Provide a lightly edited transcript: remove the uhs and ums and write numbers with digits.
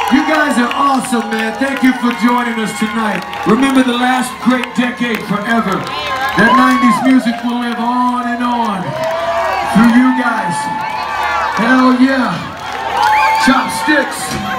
You guys are awesome, man. Thank you for joining us tonight. Remember the last great decade forever. That 90s music will live on and on through you guys. Hell yeah. Chopsticks.